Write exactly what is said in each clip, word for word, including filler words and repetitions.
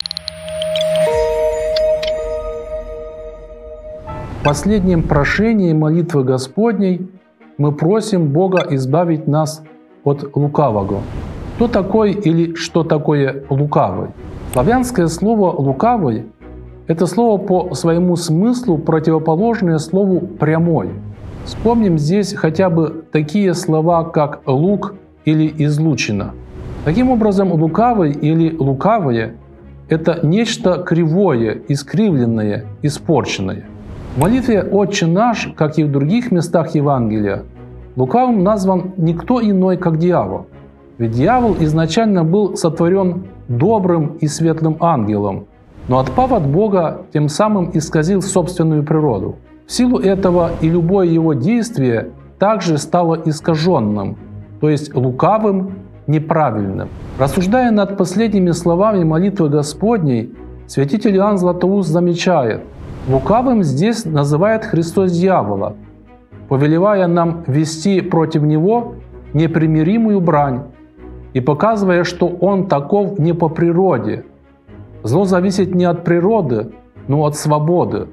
В последнем прошении молитвы Господней мы просим Бога избавить нас от лукавого. Кто такой или что такое лукавый? Славянское слово «лукавый» — это слово по своему смыслу противоположное слову «прямой». Вспомним здесь хотя бы такие слова, как «лук» или «излучина». Таким образом, лукавый или лукавое — это нечто кривое, искривленное, испорченное. В молитве «Отче наш», как и в других местах Евангелия, лукавым назван никто иной, как дьявол. Ведь дьявол изначально был сотворен добрым и светлым ангелом, но отпав от Бога, тем самым исказил собственную природу. В силу этого и любое его действие также стало искаженным, то есть лукавым, неправильным. Рассуждая над последними словами молитвы Господней, святитель Иоанн Златоуст замечает: лукавым здесь называет Христос дьявола, повелевая нам вести против него непримиримую брань и показывая, что он таков не по природе. Зло зависит не от природы, но от свободы.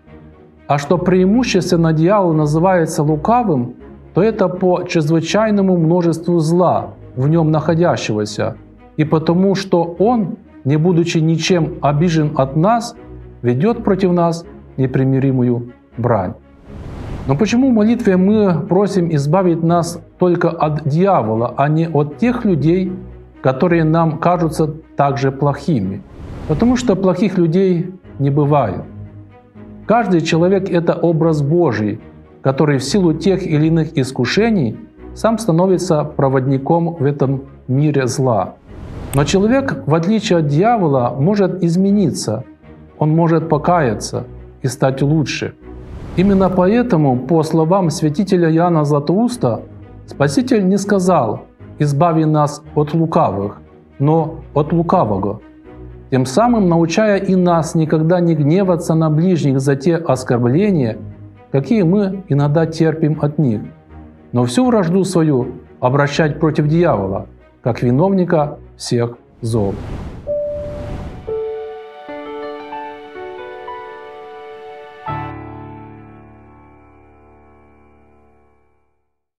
А что преимущественно дьявол называется лукавым, то это по чрезвычайному множеству зла, в нем находящегося, и потому что он, не будучи ничем обижен от нас, ведет против нас непримиримую брань. Но почему в молитве мы просим избавить нас только от дьявола, а не от тех людей, которые нам кажутся также плохими? Потому что плохих людей не бывает. Каждый человек — это образ Божий, который в силу тех или иных искушений сам становится проводником в этом мире зла. Но человек, в отличие от дьявола, может измениться, он может покаяться и стать лучше. Именно поэтому, по словам святителя Иоанна Златоуста, Спаситель не сказал «избави нас от лукавых», но «от лукавого», тем самым научая и нас никогда не гневаться на ближних за те оскорбления, какие мы иногда терпим от них, но всю вражду свою обращать против дьявола, как виновника всех зол.